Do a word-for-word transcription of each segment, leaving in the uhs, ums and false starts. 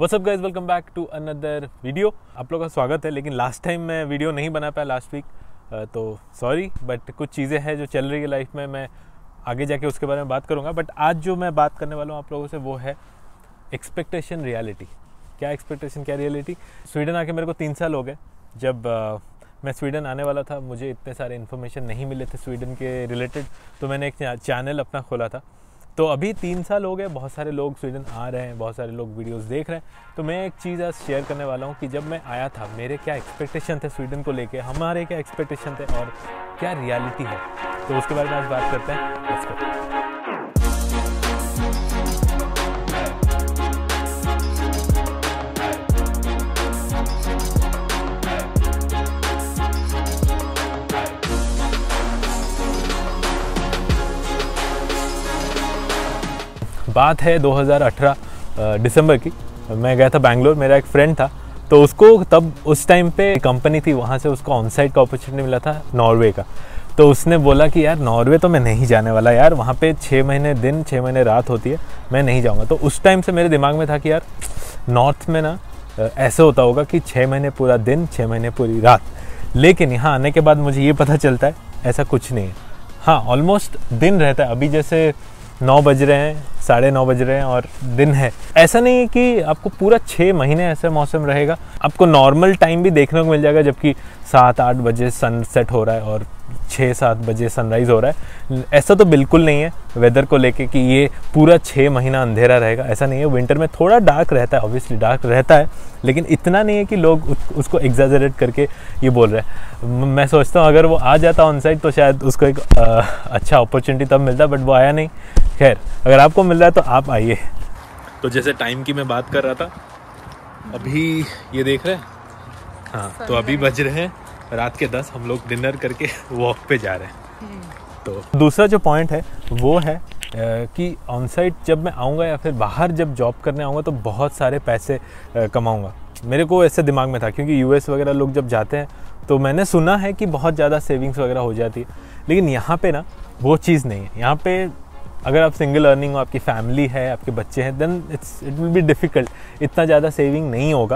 What's up guys, welcome back to another video. आप लोगों का स्वागत है। लेकिन लास्ट टाइम मैं वीडियो नहीं बना पाया लास्ट वीक, तो सॉरी, बट कुछ चीज़ें हैं जो चल रही है लाइफ में, मैं आगे जाके उसके बारे में बात करूँगा। बट आज जो मैं बात करने वाला हूँ आप लोगों से वो है एक्सपेक्टेशन रियलिटी। क्या एक्सपेक्टेशन, क्या रियलिटी। स्वीडन आके मेरे को तीन साल हो गए। जब आ, मैं स्वीडन आने वाला था, मुझे इतने सारे इन्फॉर्मेशन नहीं मिले थे स्वीडन के रिलेटेड, तो मैंने एक चैनल अपना खोला था। तो अभी तीन साल हो गए, बहुत सारे लोग स्वीडन आ रहे हैं, बहुत सारे लोग वीडियोस देख रहे हैं। तो मैं एक चीज़ आज शेयर करने वाला हूँ कि जब मैं आया था मेरे क्या एक्सपेक्टेशन थे स्वीडन को लेके, हमारे क्या एक्सपेक्टेशन थे और क्या रियलिटी है, तो उसके बारे में आज बात करते हैं। Let's go. बात है दो हज़ार अठारह दिसंबर की। मैं गया था बैंगलोर, मेरा एक फ्रेंड था, तो उसको तब उस टाइम पे कंपनी थी, वहाँ से उसको ऑन साइट का अपॉर्चुनिटी मिला था नॉर्वे का। तो उसने बोला कि यार नॉर्वे तो मैं नहीं जाने वाला यार, वहाँ पे छः महीने दिन छः महीने रात होती है, मैं नहीं जाऊँगा। तो उस टाइम से मेरे दिमाग में था कि यार नॉर्थ में ना ऐसे होता होगा कि छः महीने पूरा दिन, छः महीने पूरी रात। लेकिन यहाँ आने के बाद मुझे ये पता चलता है ऐसा कुछ नहीं है। हाँ, ऑलमोस्ट दिन रहता है। अभी जैसे नौ बज रहे हैं, साढ़े नौ बज रहे हैं और दिन है। ऐसा नहीं है कि आपको पूरा छः महीने ऐसा मौसम रहेगा। आपको नॉर्मल टाइम भी देखने को मिल जाएगा, जबकि सात आठ बजे सनसेट हो रहा है और छः सात बजे सनराइज़ हो रहा है। ऐसा तो बिल्कुल नहीं है वेदर को लेके कि ये पूरा छः महीना अंधेरा रहेगा, ऐसा नहीं है। विंटर में थोड़ा डार्क रहता है, ऑब्वियसली डार्क रहता है, लेकिन इतना नहीं है कि लोग उसको एग्जैजरेट करके ये बोल रहे हैं। मैं सोचता हूँ अगर वो आ जाता ऑन साइट तो शायद उसको एक आ, अच्छा अपॉर्चुनिटी तब मिलता, बट वो आया नहीं। खैर, अगर आपको मिल रहा है तो आप आइए। तो जैसे टाइम की मैं बात कर रहा था, अभी ये देख रहे हैं, हाँ, तो अभी बज रहे हैं रात के दस। हम लोग डिनर करके वॉक पे जा रहे हैं। तो दूसरा जो पॉइंट है वो है कि ऑन साइट जब मैं आऊँगा या फिर बाहर जब जॉब करने आऊँगा तो बहुत सारे पैसे कमाऊँगा। मेरे को ऐसे दिमाग में था, क्योंकि यूएस वगैरह लोग जब जाते हैं तो मैंने सुना है कि बहुत ज़्यादा सेविंग्स वगैरह हो जाती है। लेकिन यहाँ पे ना वो चीज़ नहीं है। यहाँ पे अगर आप सिंगल अर्निंग हो, आपकी फैमिली है, आपके बच्चे हैं, then it's it will be difficult. इतना ज़्यादा सेविंग नहीं होगा।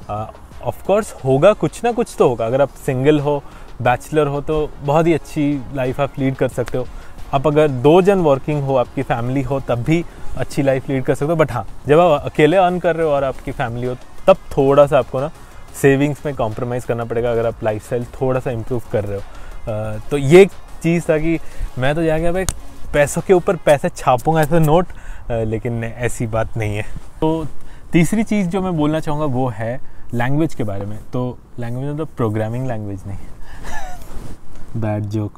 ऑफ कोर्स होगा, कुछ ना कुछ तो होगा। अगर आप सिंगल हो, बैचलर हो, तो बहुत ही अच्छी लाइफ आप लीड कर सकते हो। आप अगर दो जन वर्किंग हो, आपकी फैमिली हो, तब भी अच्छी लाइफ लीड कर सकते हो। बट हाँ, जब आप अकेले अर्न कर रहे हो और आपकी फैमिली हो, तब थोड़ा सा आपको ना सेविंग्स में कॉम्प्रोमाइज़ करना पड़ेगा, अगर आप लाइफस्टाइल थोड़ा सा इम्प्रूव कर रहे हो। तो ये एक चीज़ था कि मैं तो जाके भाई पैसों के ऊपर पैसे छापूंगा, ऐसे नोट, लेकिन ऐसी बात नहीं है। तो तीसरी चीज़ जो मैं बोलना चाहूँगा वो है लैंग्वेज के बारे में। तो लैंग्वेज मतलब प्रोग्रामिंग लैंग्वेज नहीं, बैड जोक।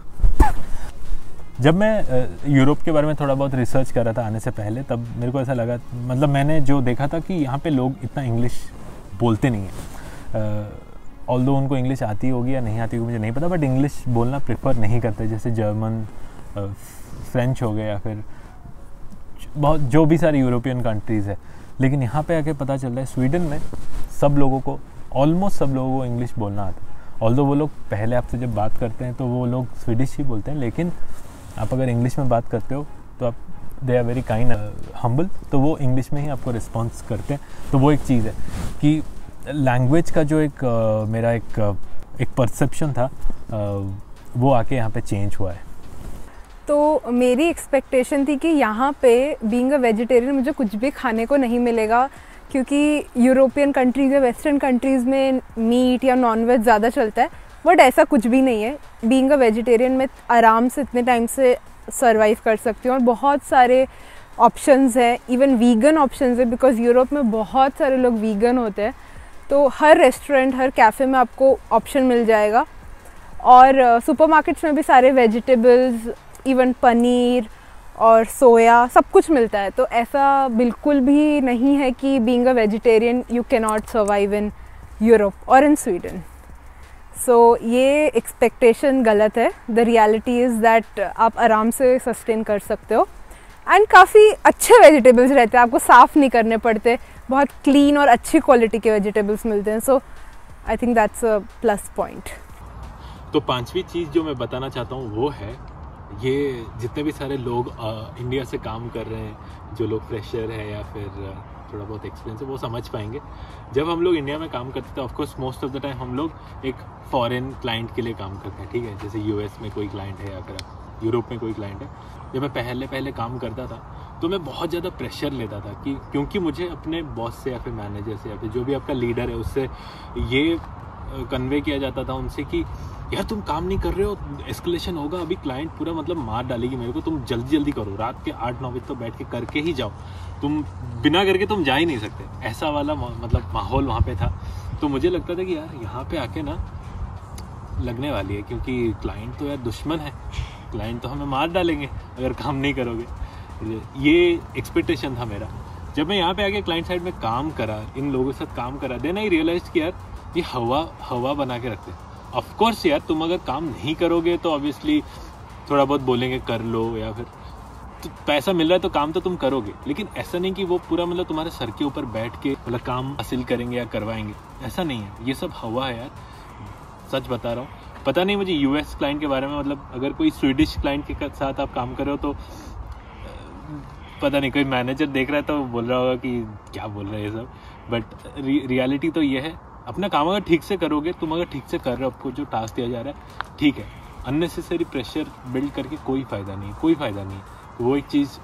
जब मैं यूरोप के बारे में थोड़ा बहुत रिसर्च कर रहा था आने से पहले, तब मेरे को ऐसा लगा, मतलब मैंने जो देखा था कि यहाँ पे लोग इतना इंग्लिश बोलते नहीं हैं। ऑल्दो उनको इंग्लिश आती होगी या नहीं आती होगी मुझे नहीं पता, बट इंग्लिश बोलना प्रेफर नहीं करते। जैसे जर्मन, फ्रेंच हो गए या फिर बहुत जो भी सारी यूरोपियन कंट्रीज़ है। लेकिन यहाँ पे आके पता चल रहा है स्वीडन में सब लोगों को, ऑलमोस्ट सब लोगों को इंग्लिश बोलना आता है। ऑल्दो वो लोग पहले आपसे जब बात करते हैं तो वो लोग स्वीडिश ही बोलते हैं, लेकिन आप अगर इंग्लिश में बात करते हो तो आप they are very kind, humble, तो वो इंग्लिश में ही आपको रिस्पॉन्स करते हैं। तो वो एक चीज़ है कि लैंग्वेज का जो एक uh, मेरा एक uh, एक परसेप्शन था, uh, वो आके यहाँ पे चेंज हुआ है। तो मेरी एक्सपेक्टेशन थी कि यहाँ पे बीइंग अ वेजिटेरियन मुझे कुछ भी खाने को नहीं मिलेगा, क्योंकि यूरोपियन कंट्रीज़ या वेस्टर्न कंट्रीज़ में मीट या नॉनवेज ज़्यादा चलता है। बट ऐसा कुछ भी नहीं है। बीइंग अ वेजिटेरियन में आराम से इतने टाइम से सर्वाइव कर सकती हूँ और बहुत सारे ऑप्शंस हैं, इवन वीगन ऑप्शंस है, बिकॉज यूरोप में बहुत सारे लोग वीगन होते हैं। तो हर रेस्टोरेंट, हर कैफ़े में आपको ऑप्शन मिल जाएगा। और सुपरमार्केट्स में भी सारे वेजिटेबल्स, इवन पनीर और सोया, सब कुछ मिलता है। तो ऐसा बिल्कुल भी नहीं है कि being a vegetarian you can not survive in Europe और इन स्वीडन। सो ये एक्सपेक्टेशन गलत है। द रियलिटी इज़ दैट आप आराम से सस्टेन कर सकते हो एंड काफ़ी अच्छे वेजिटेबल्स रहते हैं, आपको साफ़ नहीं करने पड़ते, बहुत क्लीन और अच्छी क्वालिटी के वेजिटेबल्स मिलते हैं। So I think that's a plus point. तो पांचवी चीज़ जो मैं बताना चाहता हूँ वो है ये जितने भी सारे लोग आ, इंडिया से काम कर रहे हैं, जो लोग फ्रेशर है या फिर थोड़ा बहुत एक्सपीरियंस है वो समझ पाएंगे। जब हम लोग इंडिया में काम करते थे, of course most of the time हम लोग एक फॉरेन क्लाइंट के लिए काम करते हैं, ठीक है, जैसे यूएस में कोई क्लाइंट है या फिर यूरोप में कोई क्लाइंट है। जब मैं पहले पहले काम करता था तो मैं बहुत ज़्यादा प्रेशर लेता था कि क्योंकि मुझे अपने बॉस से या फिर मैनेजर से या फिर जो भी आपका लीडर है उससे ये कन्वे किया जाता था उनसे कि यार तुम काम नहीं कर रहे हो, एस्केलेशन होगा, अभी क्लाइंट पूरा मतलब मार डालेगी मेरे को, तुम जल्दी जल्दी करो, रात के आठ नौ बजे तो बैठ के करके ही जाओ, तुम बिना करके तुम जा ही नहीं सकते। ऐसा वाला मतलब माहौल वहाँ पे था। तो मुझे लगता था कि यार यहाँ पे आके ना लगने वाली है, क्योंकि क्लाइंट तो यार दुश्मन है, क्लाइंट तो हमें मार डालेंगे अगर काम नहीं करोगे। ये एक्सपेक्टेशन था मेरा। जब मैं यहाँ पे आके क्लाइंट साइड में काम करा, इन लोगों के साथ काम करा, देन आई रियलाइज कि यार ये हवा हवा बना के रखते हैं। ऑफकोर्स यार तुम अगर काम नहीं करोगे तो ऑब्वियसली थोड़ा बहुत बोलेंगे कर लो, या फिर तो पैसा मिल रहा है तो काम तो तुम करोगे, लेकिन ऐसा नहीं कि वो पूरा मतलब तुम्हारे सर के ऊपर बैठ के मतलब काम हासिल करेंगे या करवाएंगे, ऐसा नहीं है। ये सब हवा है यार, सच बता रहा हूँ। पता नहीं मुझे यूएस क्लाइंट के बारे में, मतलब अगर कोई स्वीडिश क्लाइंट के साथ आप काम कर रहे हो तो पता नहीं कोई मैनेजर देख रहा है तो बोल रहा होगा कि क्या बोल रहे हैं ये सब, बट रियलिटी तो ये है, अपना काम अगर ठीक से करोगे, तुम अगर ठीक से कर रहे हो, आपको जो टास्क दिया जा रहा है ठीक है, अननेसेसरी प्रेशर बिल्ड करके कोई फ़ायदा नहीं, कोई फ़ायदा नहीं। तो वो एक चीज़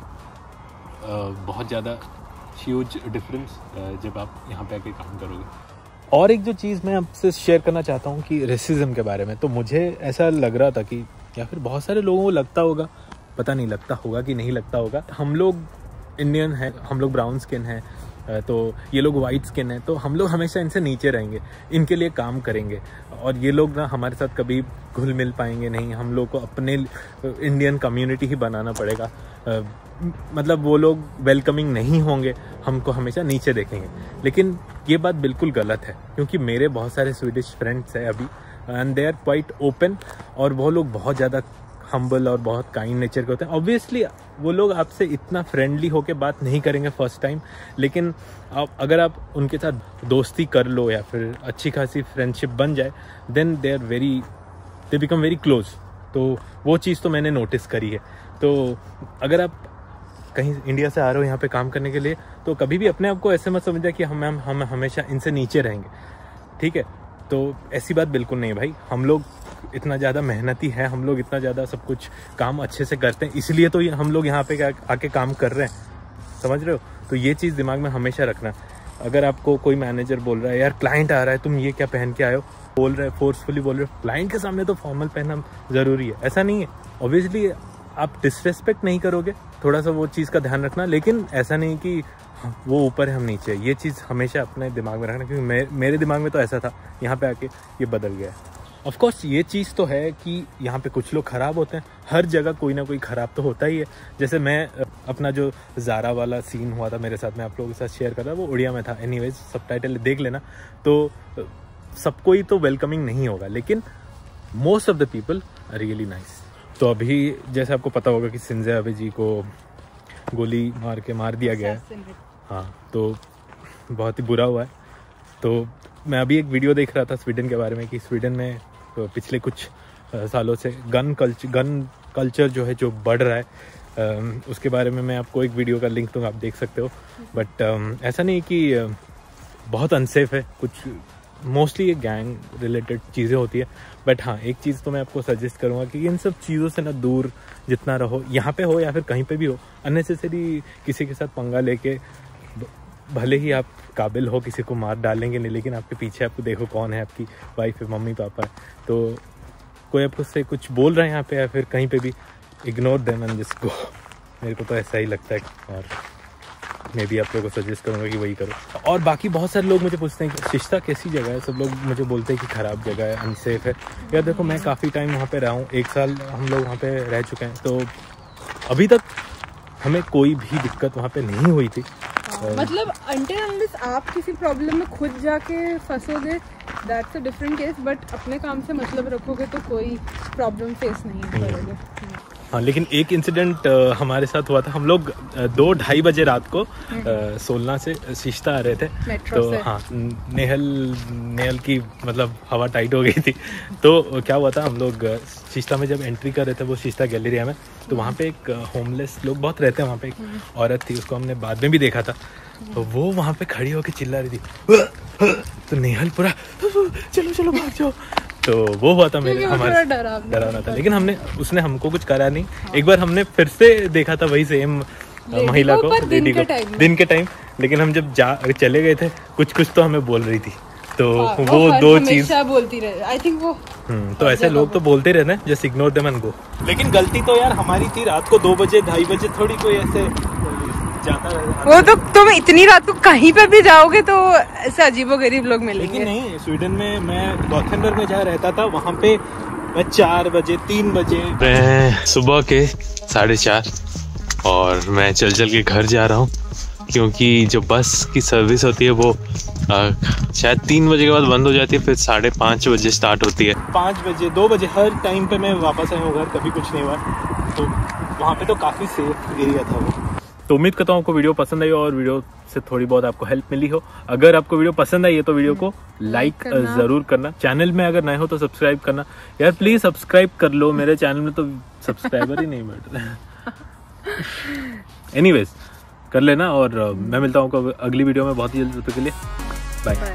बहुत ज़्यादा ह्यूज डिफरेंस जब आप यहाँ पे आके काम करोगे। और एक जो चीज़ मैं आपसे शेयर करना चाहता हूँ कि रेसिज्म के बारे में, तो मुझे ऐसा लग रहा था कि या फिर बहुत सारे लोगों को लगता होगा, पता नहीं लगता होगा कि नहीं लगता होगा, हम लोग इंडियन हैं, हम लोग ब्राउन स्किन हैं, तो ये लोग वाइट स्किन है, तो हम लोग हमेशा इनसे नीचे रहेंगे, इनके लिए काम करेंगे, और ये लोग ना हमारे साथ कभी घुल मिल पाएंगे नहीं, हम लोग को अपने इंडियन कम्युनिटी ही बनाना पड़ेगा, आ, मतलब वो लोग वेलकमिंग नहीं होंगे, हमको हमेशा नीचे देखेंगे। लेकिन ये बात बिल्कुल गलत है, क्योंकि मेरे बहुत सारे स्वीडिश फ्रेंड्स हैं अभी, and they are quite open, और वो लोग बहुत ज़्यादा हम्बल और बहुत काइंड नेचर के होते हैं। ऑब्वियसली वो लोग आपसे इतना फ्रेंडली होके बात नहीं करेंगे फर्स्ट टाइम, लेकिन आप अगर आप उनके साथ दोस्ती कर लो या फिर अच्छी खासी फ्रेंडशिप बन जाए, then they are very they become very close. तो वो चीज़ तो मैंने नोटिस करी है। तो अगर आप कहीं इंडिया से आ रहे हो यहाँ पे काम करने के लिए, तो कभी भी अपने आप को ऐसे मत समझिए कि हम हम हमेशा इनसे नीचे रहेंगे, ठीक है। तो ऐसी बात बिल्कुल नहीं है भाई, हम लोग इतना ज़्यादा मेहनती है, हम लोग इतना ज़्यादा सब कुछ काम अच्छे से करते हैं, इसलिए तो हम लोग यहाँ पे आके काम कर रहे हैं, समझ रहे हो। तो ये चीज़ दिमाग में हमेशा रखना। अगर आपको कोई मैनेजर बोल रहा है यार क्लाइंट आ रहा है, तुम ये क्या पहन के आए हो, बोल रहे फोर्सफुली बोल रहे हो, क्लाइंट के सामने तो फॉर्मल पहनना ज़रूरी है, ऐसा नहीं है। ऑब्वियसली आप डिसरेस्पेक्ट नहीं करोगे, थोड़ा सा वो चीज़ का ध्यान रखना, लेकिन ऐसा नहीं कि वो ऊपर है हम नीचे, ये चीज़ हमेशा अपने दिमाग में रखना, क्योंकि मे, मेरे दिमाग में तो ऐसा था, यहाँ पे आके ये बदल गया है। ऑफ कोर्स ये चीज़ तो है कि यहाँ पे कुछ लोग ख़राब होते हैं, हर जगह कोई ना कोई ख़राब तो होता ही है। जैसे मैं अपना जो ज़ारा वाला सीन हुआ था मेरे साथ, मैं आप लोगों के साथ शेयर कर रहा, वो उड़िया में था। एनीवेज सबटाइटल देख लेना। तो सबको ही तो वेलकमिंग नहीं होगा, लेकिन most of the people are really nice. तो अभी जैसे आपको पता होगा कि सिंजे अबे जी को गोली मार के मार दिया गया है, हाँ, तो बहुत ही बुरा हुआ है। तो मैं अभी एक वीडियो देख रहा था स्वीडन के बारे में, कि स्वीडन में तो पिछले कुछ सालों से गन कल्चर गन कल्चर जो है जो बढ़ रहा है, उसके बारे में मैं आपको एक वीडियो का लिंक दूंगा, आप देख सकते हो। बट ऐसा नहीं कि बहुत अनसेफ है, कुछ मोस्टली ये गैंग रिलेटेड चीज़ें होती है। बट हाँ, एक चीज़ तो मैं आपको सजेस्ट करूँगा कि इन सब चीज़ों से ना दूर जितना रहो, यहाँ पे हो या फिर कहीं पे भी हो, अननेसेसरी किसी के साथ पंगा लेके, भले ही आप काबिल हो, किसी को मार डालेंगे नहीं, लेकिन आपके पीछे आपको देखो कौन है, आपकी वाइफ है, मम्मी पापा है, तो कोई आपको से कुछ बोल रहे हैं यहाँ पे या फिर कहीं पे भी, ignore them and just go. मेरे को तो ऐसा ही लगता है, और मैं भी आप लोगों को सजेस्ट करूँगा कि वही करो। और बाकी बहुत सारे लोग मुझे पूछते हैं कि शिश्ता कैसी जगह है, सब लोग मुझे बोलते हैं कि ख़राब जगह है, अनसेफ है। यार देखो, मैं काफ़ी टाइम वहाँ पे रहा हूँ, एक साल हम लोग वहाँ पे रह चुके हैं, तो अभी तक हमें कोई भी दिक्कत वहाँ पे नहीं हुई थी। मतलब until unless आप किसी प्रॉब्लम में खुद जाके फंसोगे, that's a different case, but अपने काम से मतलब रखोगे तो कोई प्रॉब्लम फेस नहीं करोगे। हाँ, लेकिन एक इंसिडेंट हमारे साथ हुआ था। हम लोग दो ढाई बजे रात को सोलना से शिश्ता आ रहे थे, तो हाँ, नेहल नेहल की मतलब हवा टाइट हो गई थी। तो क्या हुआ था, हम लोग शिश्ता में जब एंट्री कर रहे थे, वो शिश्ता गैलेरिया में, तो वहाँ पे एक होमलेस लोग बहुत रहते हैं, वहाँ पे एक औरत थी, उसको हमने बाद में भी देखा था। तो वो वहाँ पे खड़ी होकर चिल्ला रही थी, तो नेहल पूरा चलो चलो भाग जाओ। तो वो हुआ था मेरे हमारे डरावना था, लेकिन हमने उसने हमको कुछ करा नहीं। एक बार हमने फिर से देखा था वही सेम महिला को, लेडी को, दिन के टाइम, लेकिन हम जब जा चले गए थे कुछ कुछ तो हमें बोल रही थी। तो वो दो चीज बोलती रहे, आई थिंक वो हम्म तो ऐसे लोग तो बोलते रहते हैं, just ignore them and go. लेकिन गलती तो यार हमारी थी, रात को दो बजे ढाई बजे थोड़ी कोई ऐसे जाता रहता। वो तो तुम इतनी रात को कहीं पे भी जाओगे तो ऐसे अजीबोगरीब लोग मिलेंगे। लेकिन नहीं, स्वीडन में मैं गॉथेनबर्ग में जहाँ रहता था वहाँ पे मैं चार बजे तीन बजे सुबह के साढ़े चार और मैं चल चल के घर जा रहा हूँ, क्योंकि जो बस की सर्विस होती है वो आ, शायद तीन बजे के बाद बंद हो जाती है, फिर साढ़े पाँच बजे स्टार्ट होती है। पाँच बजे दो बजे हर टाइम पे मैं वापस आया हूँ घर, कभी कुछ नहीं हुआ। तो वहाँ पे तो काफ़ी सेफ एरिया था वो। तो उम्मीद करता हूँ आपको वीडियो पसंद आई हो और वीडियो से थोड़ी बहुत आपको हेल्प मिली हो। अगर आपको वीडियो पसंद आई है तो वीडियो को लाइक ज़रूर करना। चैनल में अगर नए हो तो सब्सक्राइब करना यार, प्लीज़ सब्सक्राइब कर लो। मेरे चैनल में तो सब्सक्राइबर ही नहीं बढ़ रहे। एनीवेज कर लेना, और मैं मिलता हूँ आपको अगली वीडियो में बहुत ही जल्द। तब तक के लिए बाय।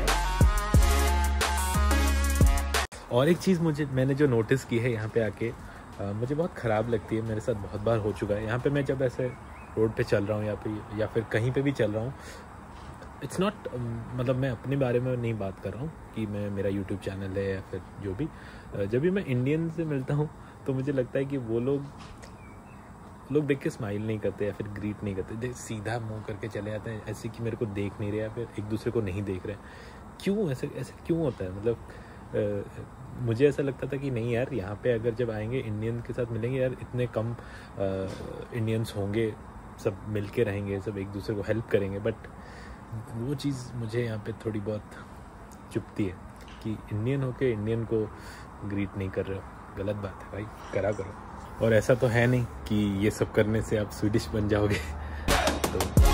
और एक चीज़ मुझे मैंने जो नोटिस की है यहाँ पे आके, आ, मुझे बहुत ख़राब लगती है, मेरे साथ बहुत बार हो चुका है। यहाँ पे मैं जब ऐसे रोड पे चल रहा हूँ या फिर या फिर कहीं पे भी चल रहा हूँ, इट्स नॉट मतलब मैं अपने बारे में नहीं बात कर रहा हूँ कि मैं मेरा यूट्यूब चैनल है या फिर जो भी, जब भी मैं इंडियन से मिलता हूँ तो मुझे लगता है कि वो लोग लोग देख के स्माइल नहीं करते या फिर ग्रीट नहीं करते, सीधा मुंह करके चले जाते हैं ऐसे कि मेरे को देख नहीं रहे या फिर एक दूसरे को नहीं देख रहे। क्यों ऐसे ऐसे क्यों होता है? मतलब आ, मुझे ऐसा लगता था कि नहीं यार, यहाँ पे अगर जब आएंगे इंडियन के साथ मिलेंगे यार, इतने कम इंडियंस होंगे, सब मिल के रहेंगे, सब एक दूसरे को हेल्प करेंगे। बट वो चीज़ मुझे यहाँ पे थोड़ी बहुत चुभती है कि इंडियन होके इंडियन को ग्रीट नहीं कर रहे हो। गलत बात है भाई, करा करो। और ऐसा तो है नहीं कि ये सब करने से आप स्वीडिश बन जाओगे। तो